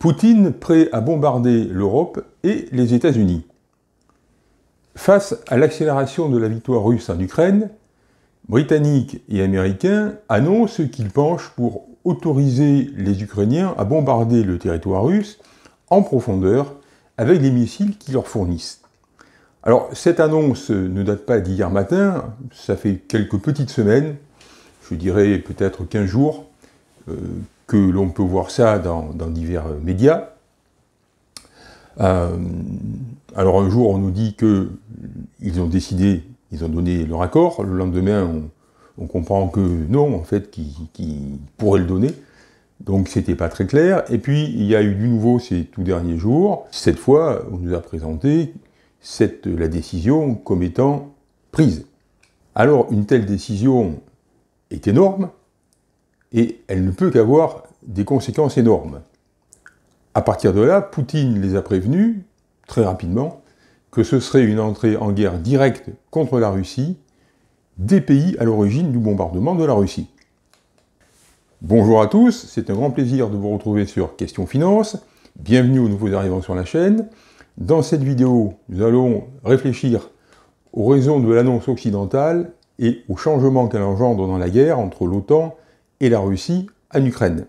Poutine prêt à bombarder l'Europe et les États-Unis. Face à l'accélération de la victoire russe en Ukraine, Britanniques et Américains annoncent qu'ils penchent pour autoriser les Ukrainiens à bombarder le territoire russe en profondeur avec les missiles qu'ils leur fournissent. Alors, cette annonce ne date pas d'hier matin, ça fait quelques petites semaines, je dirais peut-être 15 jours, que l'on peut voir ça dans divers médias. Alors un jour, on nous dit qu'ils ont décidé, ils ont donné leur accord, le lendemain, on comprend que non, en fait, qu'ils pourraient le donner. Donc c'était pas très clair. Et puis, il y a eu du nouveau ces tout derniers jours. Cette fois, on nous a présenté la décision comme étant prise. Alors, une telle décision est énorme, et elle ne peut qu'avoir des conséquences énormes. À partir de là, Poutine les a prévenus, très rapidement, que ce serait une entrée en guerre directe contre la Russie, des pays à l'origine du bombardement de la Russie. Bonjour à tous, c'est un grand plaisir de vous retrouver sur Questions Finance. Bienvenue aux nouveaux arrivants sur la chaîne. Dans cette vidéo, nous allons réfléchir aux raisons de l'annonce occidentale et aux changements qu'elle engendre dans la guerre entre l'OTAN et la Russie en Ukraine.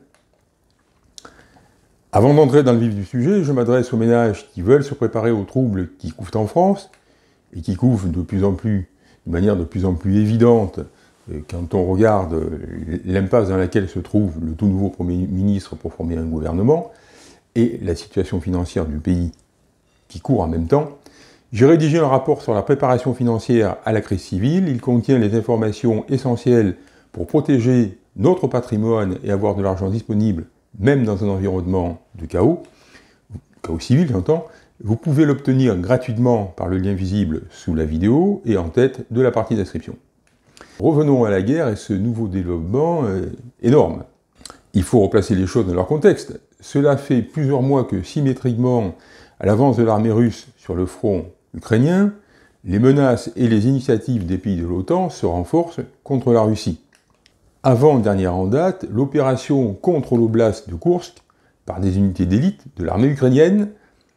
Avant d'entrer dans le vif du sujet, je m'adresse aux ménages qui veulent se préparer aux troubles qui couvent en France, et qui couvent de manière de plus en plus évidente, quand on regarde l'impasse dans laquelle se trouve le tout nouveau Premier ministre pour former un gouvernement, et la situation financière du pays qui court en même temps. J'ai rédigé un rapport sur la préparation financière à la crise civile. Il contient les informations essentielles pour protéger notre patrimoine et avoir de l'argent disponible, même dans un environnement de chaos civil j'entends. Vous pouvez l'obtenir gratuitement par le lien visible sous la vidéo et en tête de la partie d'inscription. Revenons à la guerre et ce nouveau développement énorme. Il faut replacer les choses dans leur contexte. Cela fait plusieurs mois que symétriquement, à l'avance de l'armée russe sur le front ukrainien, les menaces et les initiatives des pays de l'OTAN se renforcent contre la Russie. Avant-dernière en date, l'opération contre l'oblast de Koursk par des unités d'élite de l'armée ukrainienne,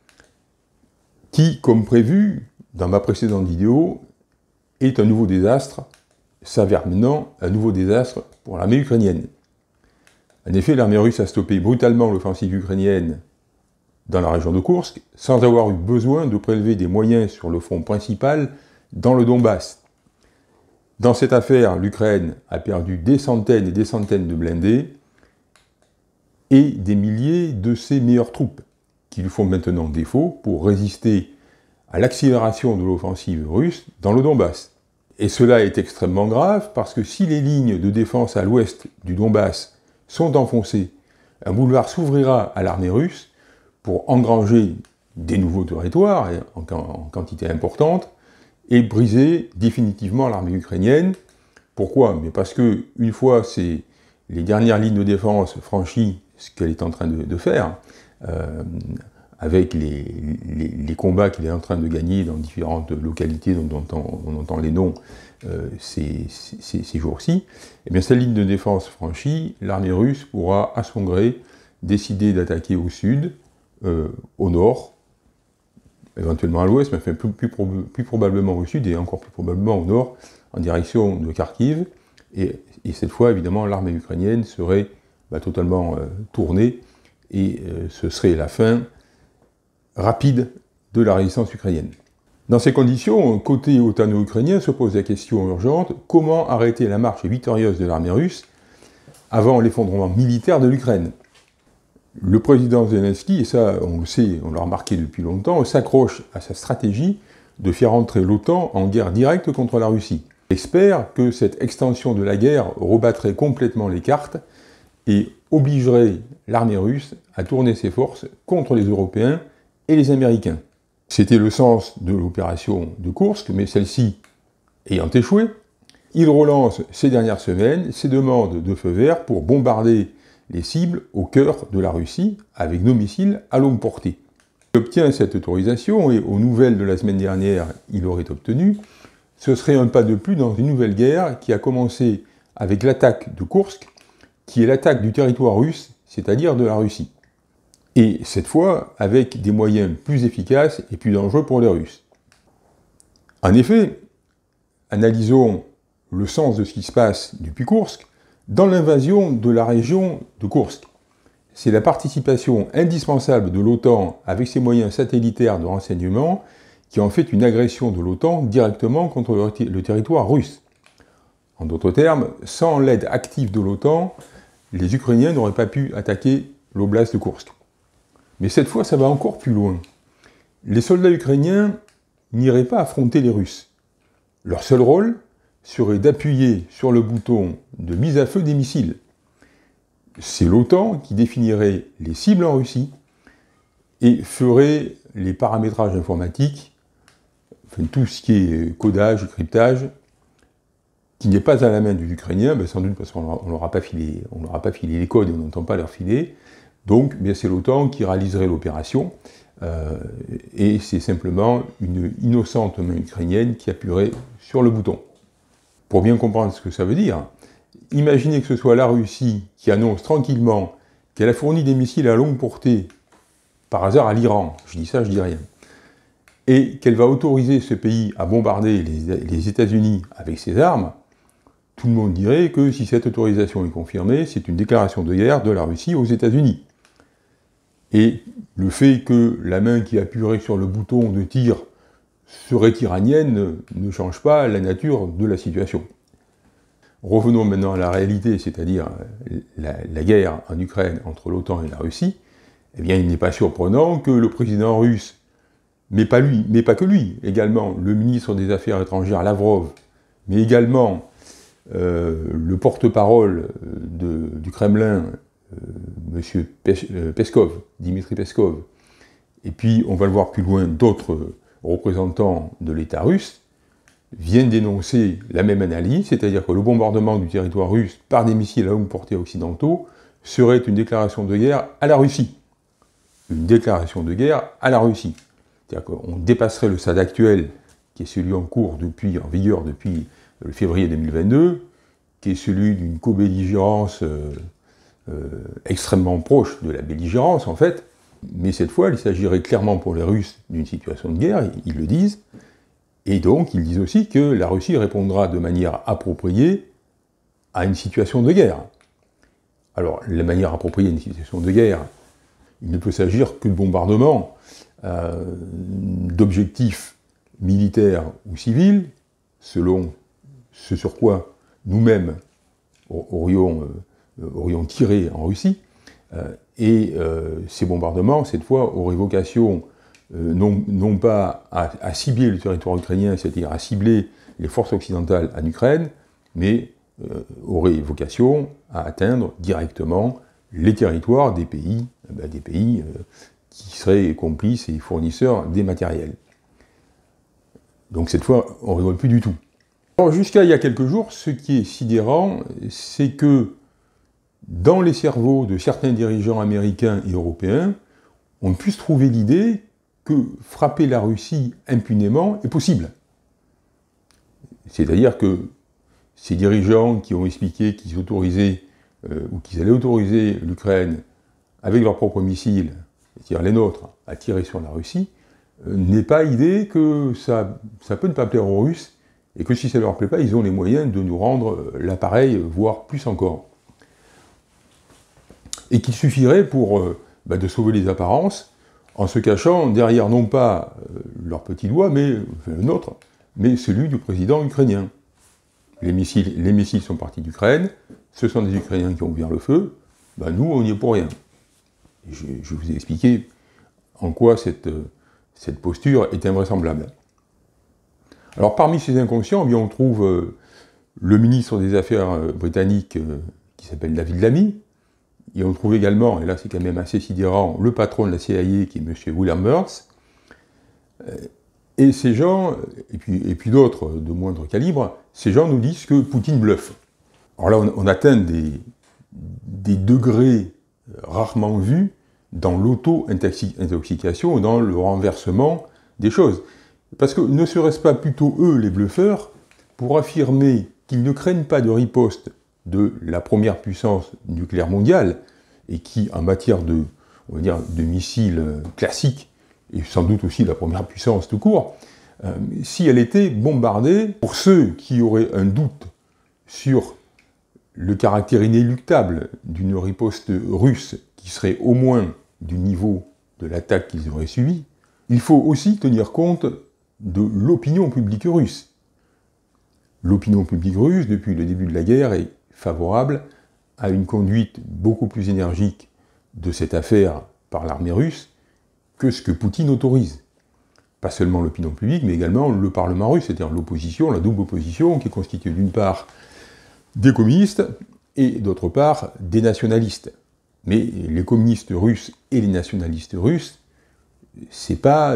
qui, comme prévu dans ma précédente vidéo, est un nouveau désastre, s'avère maintenant un nouveau désastre pour l'armée ukrainienne. En effet, l'armée russe a stoppé brutalement l'offensive ukrainienne dans la région de Koursk, sans avoir eu besoin de prélever des moyens sur le front principal dans le Donbass. Dans cette affaire, l'Ukraine a perdu des centaines et des centaines de blindés et des milliers de ses meilleures troupes, qui lui font maintenant défaut pour résister à l'accélération de l'offensive russe dans le Donbass. Et cela est extrêmement grave parce que si les lignes de défense à l'ouest du Donbass sont enfoncées, un boulevard s'ouvrira à l'armée russe pour engranger des nouveaux territoires en quantité importante, et briser définitivement l'armée ukrainienne. Pourquoi? Mais parce que une fois les dernières lignes de défense franchies, ce qu'elle est en train de faire, avec les combats qu'il est en train de gagner dans différentes localités dont on entend les noms ces jours-ci, et bien cette ligne de défense franchie, l'armée russe pourra à son gré décider d'attaquer au sud, au nord, éventuellement à l'ouest, mais enfin plus probablement au sud et encore plus probablement au nord, en direction de Kharkiv. Et cette fois, évidemment, l'armée ukrainienne serait totalement tournée et ce serait la fin rapide de la résistance ukrainienne. Dans ces conditions, côté otano-ukrainien se pose la question urgente, comment arrêter la marche victorieuse de l'armée russe avant l'effondrement militaire de l'Ukraine? Le président Zelensky, et ça on le sait, on l'a remarqué depuis longtemps, s'accroche à sa stratégie de faire entrer l'OTAN en guerre directe contre la Russie. Il espère que cette extension de la guerre rebattrait complètement les cartes et obligerait l'armée russe à tourner ses forces contre les Européens et les Américains. C'était le sens de l'opération de Koursk, mais celle-ci ayant échoué, il relance ces dernières semaines ses demandes de feu vert pour bombarder les cibles au cœur de la Russie avec nos missiles à longue portée. Il obtient cette autorisation et aux nouvelles de la semaine dernière, il aurait obtenu, ce serait un pas de plus dans une nouvelle guerre qui a commencé avec l'attaque de Koursk, qui est l'attaque du territoire russe, c'est-à-dire de la Russie. Et cette fois, avec des moyens plus efficaces et plus dangereux pour les Russes. En effet, analysons le sens de ce qui se passe depuis Koursk dans l'invasion de la région de Koursk. C'est la participation indispensable de l'OTAN avec ses moyens satellitaires de renseignement qui en fait une agression de l'OTAN directement contre le territoire russe. En d'autres termes, sans l'aide active de l'OTAN, les Ukrainiens n'auraient pas pu attaquer l'oblast de Koursk. Mais cette fois, ça va encore plus loin. Les soldats ukrainiens n'iraient pas affronter les Russes. Leur seul rôle serait d'appuyer sur le bouton de mise à feu des missiles. C'est l'OTAN qui définirait les cibles en Russie et ferait les paramétrages informatiques, enfin, tout ce qui est codage, cryptage, qui n'est pas à la main des Ukrainiens, ben sans doute parce qu'on ne leur a pas filé les codes et on n'entend pas leur filer. Donc, c'est l'OTAN qui réaliserait l'opération, et c'est simplement une innocente main ukrainienne qui appuierait sur le bouton. Pour bien comprendre ce que ça veut dire, imaginez que ce soit la Russie qui annonce tranquillement qu'elle a fourni des missiles à longue portée, par hasard à l'Iran, je dis ça, je dis rien, et qu'elle va autoriser ce pays à bombarder les États-Unis avec ses armes. Tout le monde dirait que si cette autorisation est confirmée, c'est une déclaration de guerre de la Russie aux États-Unis. Et le fait que la main qui appuierait sur le bouton de tir serait iranienne ne change pas la nature de la situation. Revenons maintenant à la réalité, c'est-à-dire la guerre en Ukraine entre l'OTAN et la Russie. Eh bien, il n'est pas surprenant que le président russe, mais pas que lui, également le ministre des Affaires étrangères Lavrov, mais également le porte-parole du Kremlin, M. Peskov, Dimitri Peskov, et puis on va le voir plus loin, d'autres représentants de l'État russe, viennent dénoncer la même analyse, c'est-à-dire que le bombardement du territoire russe par des missiles à longue portée occidentaux serait une déclaration de guerre à la Russie. Une déclaration de guerre à la Russie. C'est-à-dire qu'on dépasserait le stade actuel, qui est celui en vigueur depuis le février 2022, qui est celui d'une co-belligérance extrêmement proche de la belligérance, en fait. Mais cette fois, il s'agirait clairement pour les Russes d'une situation de guerre, ils le disent, et donc ils disent aussi que la Russie répondra de manière appropriée à une situation de guerre. Alors, la manière appropriée à une situation de guerre, il ne peut s'agir que de bombardements d'objectifs militaires ou civils, selon ce sur quoi nous-mêmes aurions tiré en Russie, et ces bombardements, cette fois, auraient vocation non pas à cibler le territoire ukrainien, c'est-à-dire à cibler les forces occidentales en Ukraine, mais auraient vocation à atteindre directement les territoires des pays qui seraient complices et fournisseurs des matériels. Donc cette fois, on ne rigole plus du tout. Alors jusqu'à il y a quelques jours, ce qui est sidérant, c'est que dans les cerveaux de certains dirigeants américains et européens, on puisse trouver l'idée que frapper la Russie impunément est possible. C'est-à-dire que ces dirigeants qui ont expliqué qu'ils autorisaient ou qu'ils allaient autoriser l'Ukraine avec leurs propres missiles, c'est-à-dire les nôtres, à tirer sur la Russie, n'aient pas idée que ça peut ne pas plaire aux Russes, et que si ça ne leur plaît pas, ils ont les moyens de nous rendre l'appareil, voire plus encore. Et qu'il suffirait pour de sauver les apparences, en se cachant derrière non pas leur petit doigt, mais le nôtre, mais celui du président ukrainien. Les missiles sont partis d'Ukraine, ce sont des Ukrainiens qui ont ouvert le feu, nous on n'y est pour rien. Et je vous ai expliqué en quoi cette posture est invraisemblable. Alors parmi ces inconscients, on trouve le ministre des Affaires britannique qui s'appelle David Lammy, et on trouve également, et là c'est quand même assez sidérant, le patron de la CIA qui est M. William Burns, et ces gens, et puis d'autres de moindre calibre, ces gens nous disent que Poutine bluffe. Alors là on atteint des degrés rarement vus dans l'auto-intoxication ou dans le renversement des choses. Parce que ne serait-ce pas plutôt eux, les bluffeurs, pour affirmer qu'ils ne craignent pas de riposte de la première puissance nucléaire mondiale, et qui, en matière de on va dire, de missiles classiques, et sans doute aussi la première puissance tout court, si elle était bombardée, pour ceux qui auraient un doute sur le caractère inéluctable d'une riposte russe qui serait au moins du niveau de l'attaque qu'ils auraient subie, il faut aussi tenir compte de l'opinion publique russe. L'opinion publique russe, depuis le début de la guerre, est favorable à une conduite beaucoup plus énergique de cette affaire par l'armée russe que ce que Poutine autorise. Pas seulement l'opinion publique, mais également le Parlement russe, c'est-à-dire l'opposition, la double opposition, qui est constituée d'une part des communistes et d'autre part des nationalistes. Mais les communistes russes et les nationalistes russes, c'est pas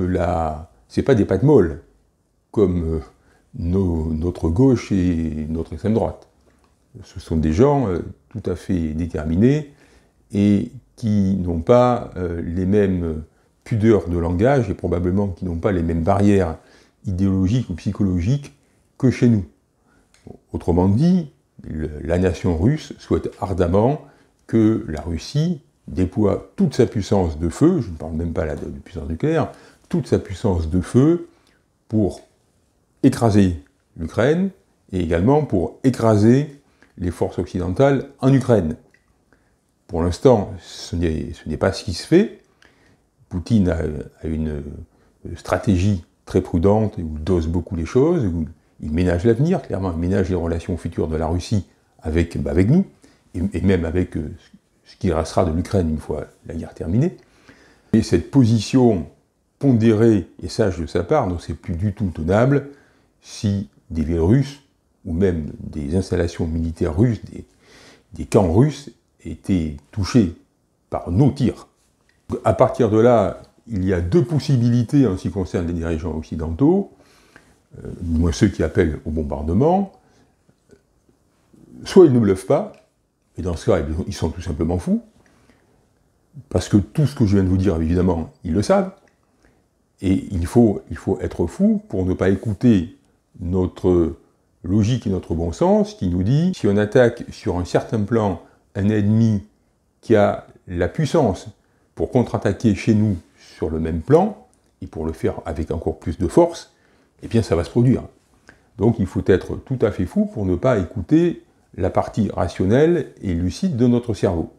des pâtes molles, comme notre gauche et notre extrême droite. Ce sont des gens tout à fait déterminés et qui n'ont pas les mêmes pudeurs de langage et probablement qui n'ont pas les mêmes barrières idéologiques ou psychologiques que chez nous. Autrement dit, la nation russe souhaite ardemment que la Russie déploie toute sa puissance de feu, je ne parle même pas là de puissance nucléaire, toute sa puissance de feu pour écraser l'Ukraine et également pour écraser les forces occidentales en Ukraine. Pour l'instant, ce n'est pas ce qui se fait. Poutine a une stratégie très prudente où il dose beaucoup les choses, où il ménage l'avenir, clairement, il ménage les relations futures de la Russie avec nous, et même avec ce qui restera de l'Ukraine une fois la guerre terminée. Et cette position pondérée et sage de sa part, donc c'est plus du tout tenable si des villes russes, ou même des installations militaires russes, des camps russes, étaient touchés par nos tirs. À partir de là, il y a deux possibilités en ce qui concerne les dirigeants occidentaux, du moins ceux qui appellent au bombardement. Soit ils ne bluffent pas, et dans ce cas, ils sont tout simplement fous, parce que tout ce que je viens de vous dire, évidemment, ils le savent, et il faut être fou pour ne pas écouter notre logique et notre bon sens qui nous dit, si on attaque sur un certain plan un ennemi qui a la puissance pour contre-attaquer chez nous sur le même plan, et pour le faire avec encore plus de force, eh bien ça va se produire. Donc il faut être tout à fait fou pour ne pas écouter la partie rationnelle et lucide de notre cerveau.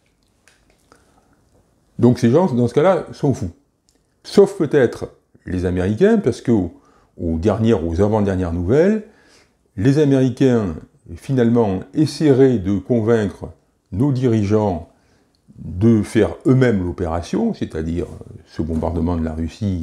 Donc ces gens, dans ce cas-là, sont fous. Sauf peut-être les Américains, parce qu'aux avant-dernières nouvelles, les Américains, finalement, essaieraient de convaincre nos dirigeants de faire eux-mêmes l'opération, c'est-à-dire ce bombardement de la Russie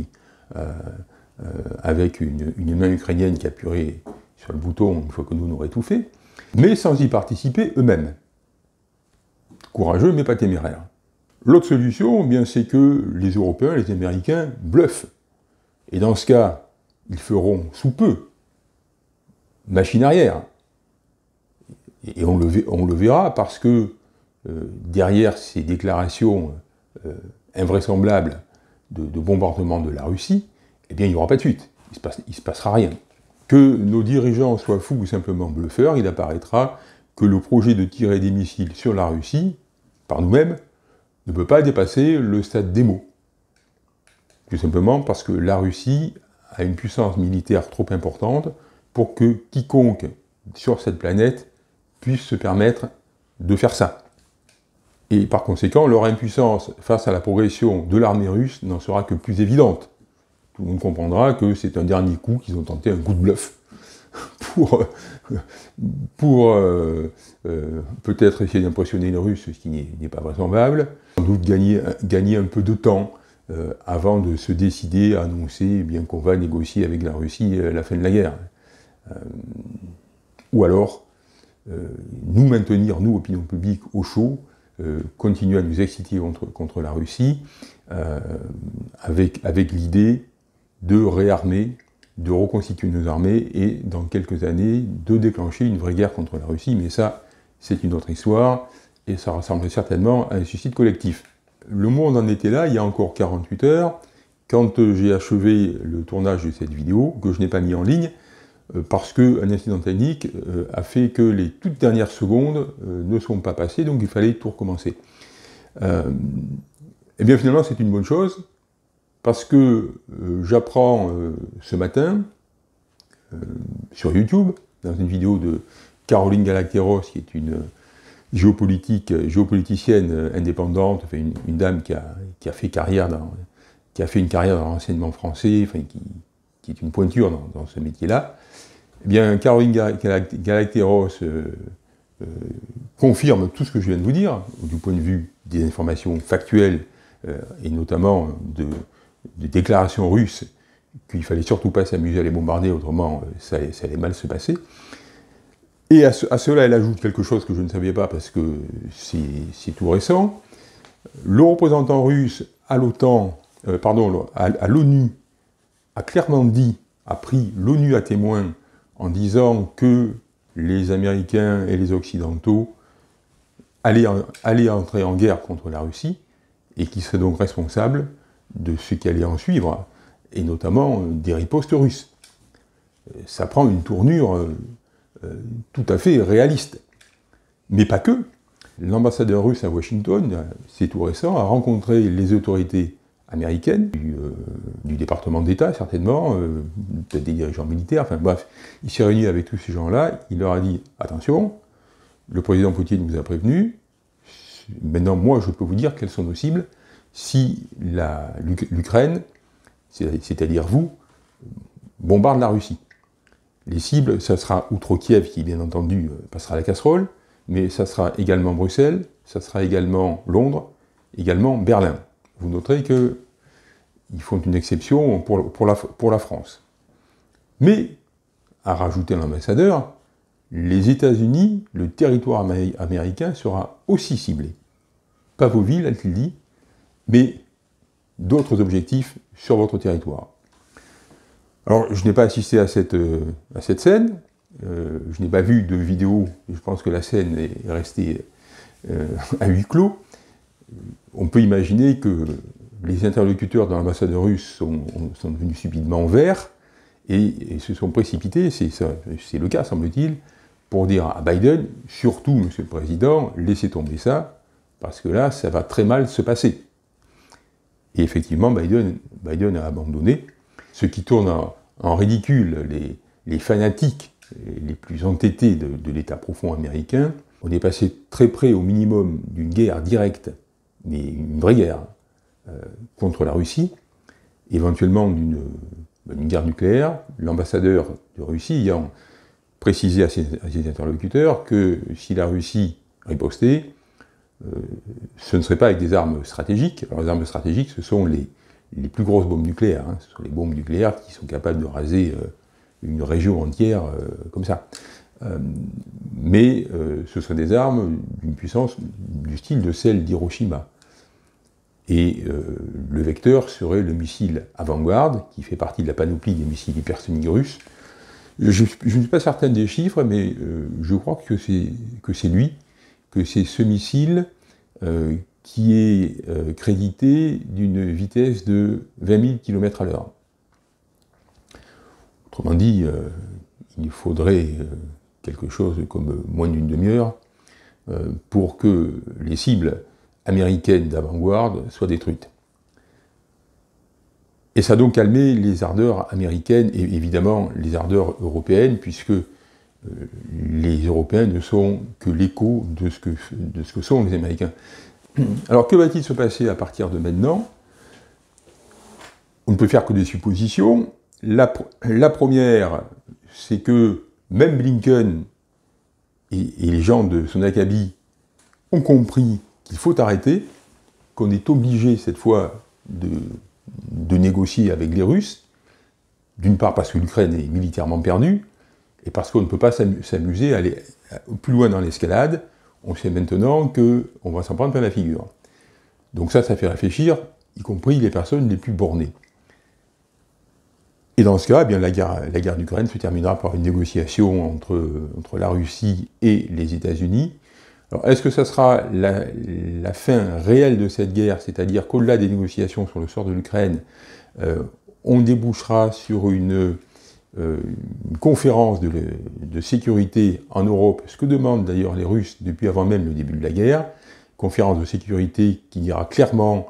avec une main ukrainienne qui appuierait sur le bouton une fois que nous on aurait tout fait, mais sans y participer eux-mêmes. Courageux, mais pas téméraires. L'autre solution, eh bien, c'est que les Européens, les Américains, bluffent. Et dans ce cas, ils feront sous peu machine arrière. Et on le verra parce que derrière ces déclarations invraisemblables de bombardement de la Russie, eh bien, il n'y aura pas de suite. Il ne se passera rien. Que nos dirigeants soient fous ou simplement bluffeurs, il apparaîtra que le projet de tirer des missiles sur la Russie, par nous-mêmes, ne peut pas dépasser le stade démo. Tout simplement parce que la Russie a une puissance militaire trop importante pour que quiconque sur cette planète puisse se permettre de faire ça. Et par conséquent, leur impuissance face à la progression de l'armée russe n'en sera que plus évidente. Tout le monde comprendra que c'est un dernier coup, qu'ils ont tenté un coup de bluff pour peut-être essayer d'impressionner les Russes, ce qui n'est pas vraisemblable, sans doute gagner un peu de temps avant de se décider à annoncer bien qu'on va négocier avec la Russie la fin de la guerre. Ou alors, nous maintenir, nous, opinion publique, au chaud, continuer à nous exciter contre la Russie, avec l'idée de réarmer, de reconstituer nos armées et, dans quelques années, de déclencher une vraie guerre contre la Russie. Mais ça, c'est une autre histoire, et ça ressemble certainement à un suicide collectif. Le monde en était là, il y a encore 48 heures, quand j'ai achevé le tournage de cette vidéo, que je n'ai pas mis en ligne, parce qu'un incident technique a fait que les toutes dernières secondes ne sont pas passées, donc il fallait tout recommencer. Eh bien finalement c'est une bonne chose, parce que j'apprends ce matin, sur YouTube, dans une vidéo de Caroline Galacteros, qui est une géopoliticienne indépendante, enfin une dame qui a fait une carrière dans l'enseignement français, enfin, qui est une pointure dans ce métier-là. Eh bien, Caroline Galacteros confirme tout ce que je viens de vous dire, du point de vue des informations factuelles, et notamment de déclarations russes, qu'il ne fallait surtout pas s'amuser à les bombarder, autrement ça allait mal se passer. Et à cela, elle ajoute quelque chose que je ne savais pas, parce que c'est tout récent. Le représentant russe à l'OTAN, à l'ONU, a clairement dit, a pris l'ONU à témoin, en disant que les Américains et les Occidentaux allaient entrer en guerre contre la Russie, et qui seraient donc responsables de ce qui allait en suivre, et notamment des ripostes russes. Ça prend une tournure tout à fait réaliste. Mais pas que. L'ambassadeur russe à Washington, c'est tout récent, a rencontré les autorités américaines, du département d'État certainement, peut-être des dirigeants militaires, enfin bref, il s'est réuni avec tous ces gens-là, il leur a dit « Attention, le président Poutine vous a prévenu, maintenant moi je peux vous dire quelles sont nos cibles, si l'Ukraine, c'est-à-dire vous, bombarde la Russie. Les cibles, ça sera outre Kiev, qui bien entendu passera à la casserole, mais ça sera également Bruxelles, ça sera également Londres, également Berlin. Vous noterez qu'ils font une exception pour la France. Mais, a rajouté l'ambassadeur, les États-Unis, le territoire américain sera aussi ciblé. Pas vos villes, a-t-il dit, mais d'autres objectifs sur votre territoire. Alors, je n'ai pas assisté à cette scène, je n'ai pas vu de vidéo, je pense que la scène est restée à huis clos. On peut imaginer que les interlocuteurs de l'ambassade russe sont devenus subitement verts et se sont précipités, c'est le cas semble-t-il, pour dire à Biden, surtout Monsieur le Président, laissez tomber ça, parce que là, ça va très mal se passer. Et effectivement, Biden a abandonné, ce qui tourne en ridicule les fanatiques les plus entêtés de l'État profond américain. On est passé très près au minimum d'une guerre directe, mais une vraie guerre, contre la Russie, éventuellement d'une guerre nucléaire, l'ambassadeur de Russie ayant précisé à ses interlocuteurs que si la Russie ripostait, ce ne serait pas avec des armes stratégiques. Alors les armes stratégiques, ce sont les plus grosses bombes nucléaires, hein. Ce sont les bombes nucléaires qui sont capables de raser une région entière comme ça. Mais ce sont des armes d'une puissance du style de celle d'Hiroshima. Et le vecteur serait le missile avant-garde, qui fait partie de la panoplie des missiles hypersoniques russes. Je ne suis pas certain des chiffres, mais je crois que c'est lui, que c'est ce missile qui est crédité d'une vitesse de 20 000 km à l'heure. Autrement dit, il faudrait quelque chose comme moins d'une demi-heure pour que les cibles américaines d'avant-garde soient détruites. Et ça a donc calmé les ardeurs américaines et évidemment les ardeurs européennes, puisque les Européens ne sont que l'écho de ce que sont les Américains. Alors que va-t-il se passer à partir de maintenant? On ne peut faire que des suppositions. La première, c'est que même Blinken et les gens de son acabit ont compris qu'il faut arrêter, qu'on est obligé cette fois de négocier avec les Russes, d'une part parce que l'Ukraine est militairement perdue, et parce qu'on ne peut pas s'amuser à aller plus loin dans l'escalade. On sait maintenant qu'on va s'en prendre plein la figure. Donc ça fait réfléchir, y compris les personnes les plus bornées. Et dans ce cas, eh bien, la guerre d'Ukraine se terminera par une négociation entre la Russie et les États-Unis. Alors, est-ce que ça sera la fin réelle de cette guerre, c'est-à-dire qu'au-delà des négociations sur le sort de l'Ukraine, on débouchera sur une conférence de sécurité en Europe, ce que demandent d'ailleurs les Russes depuis avant même le début de la guerre, conférence de sécurité qui dira clairement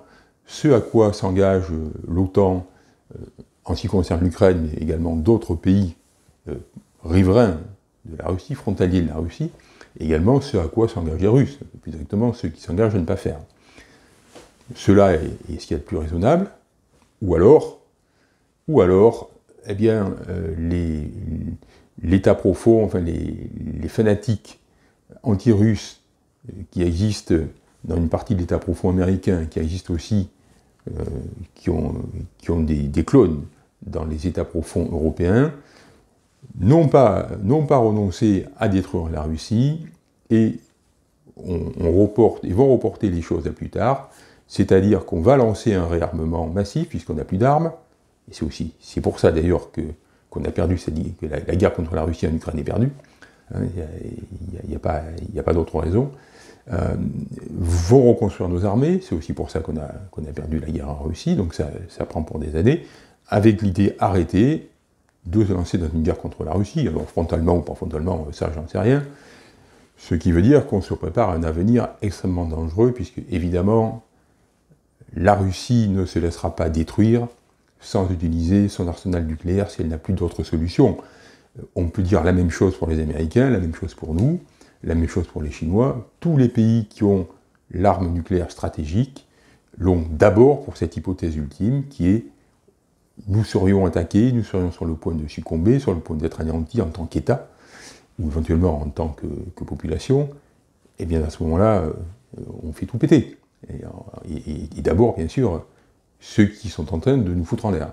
ce à quoi s'engage l'OTAN en ce qui concerne l'Ukraine, mais également d'autres pays riverains de la Russie, frontaliers de la Russie, et également ce à quoi s'engagent les Russes, plus exactement ceux qui s'engagent à ne pas faire. Cela est ce qu'il y a de plus raisonnable, ou alors, eh bien, l'État profond, enfin les fanatiques anti-russes qui existent dans une partie de l'État profond américain, qui existent aussi, qui ont des clones dans les États profonds européens, n'ont pas renoncé à détruire la Russie et vont reporter les choses à plus tard, c'est-à-dire qu'on va lancer un réarmement massif puisqu'on n'a plus d'armes, et c'est pour ça d'ailleurs qu'on a perdu, que la guerre contre la Russie en Ukraine est perdue, il n'y a pas d'autre raison, vont reconstruire nos armées, c'est aussi pour ça qu'on a perdu la guerre en Russie, donc ça prend pour des années, avec l'idée arrêtée de se lancer dans une guerre contre la Russie, alors frontalement ou pas frontalement, ça j'en sais rien, ce qui veut dire qu'on se prépare à un avenir extrêmement dangereux, puisque évidemment, la Russie ne se laissera pas détruire sans utiliser son arsenal nucléaire si elle n'a plus d'autres solutions. On peut dire la même chose pour les Américains, la même chose pour nous, la même chose pour les Chinois. Tous les pays qui ont l'arme nucléaire stratégique l'ont d'abord pour cette hypothèse ultime qui est nous serions attaqués, nous serions sur le point de succomber, sur le point d'être anéantis en tant qu'État, ou éventuellement en tant que population, et bien à ce moment-là, on fait tout péter. Et d'abord, bien sûr, ceux qui sont en train de nous foutre en l'air.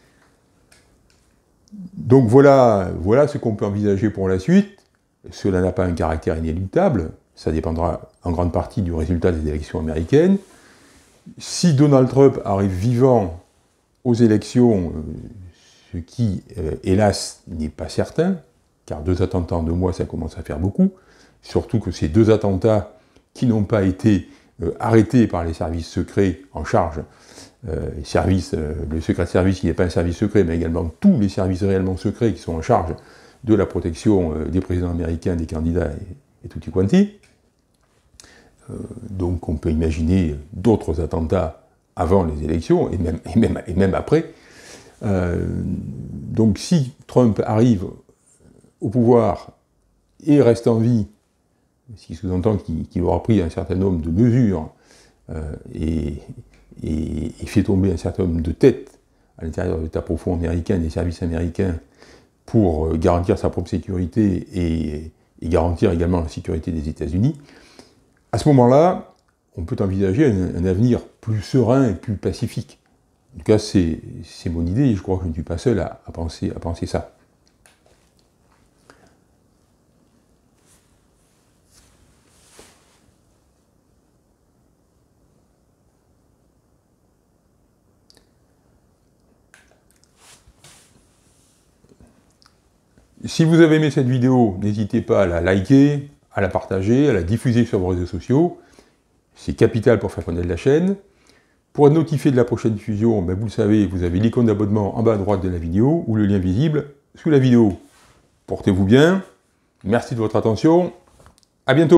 Donc voilà ce qu'on peut envisager pour la suite. Cela n'a pas un caractère inéluctable, ça dépendra en grande partie du résultat des élections américaines. Si Donald Trump arrive vivant aux élections, ce qui, hélas, n'est pas certain, car 2 attentats en 2 mois, ça commence à faire beaucoup, surtout que ces 2 attentats qui n'ont pas été arrêtés par les services secrets en charge, le secret service qui n'est pas un service secret, mais également tous les services réellement secrets qui sont en charge de la protection des présidents américains, des candidats et tutti quanti. Donc on peut imaginer d'autres attentats avant les élections, et même après. Donc si Trump arrive au pouvoir et reste en vie, ce qui sous-entend qu'il aura pris un certain nombre de mesures et fait tomber un certain nombre de têtes à l'intérieur de l'État profond américain, des services américains, pour garantir sa propre sécurité et garantir également la sécurité des États-Unis, à ce moment-là, on peut envisager un avenir plus serein et plus pacifique. En tout cas, c'est mon idée, et je crois que je ne suis pas seul à penser ça. Si vous avez aimé cette vidéo, n'hésitez pas à la liker, à la partager, à la diffuser sur vos réseaux sociaux. C'est capital pour faire connaître la chaîne. Pour être notifié de la prochaine diffusion, ben vous le savez, vous avez l'icône d'abonnement en bas à droite de la vidéo ou le lien visible sous la vidéo. Portez-vous bien, merci de votre attention, à bientôt.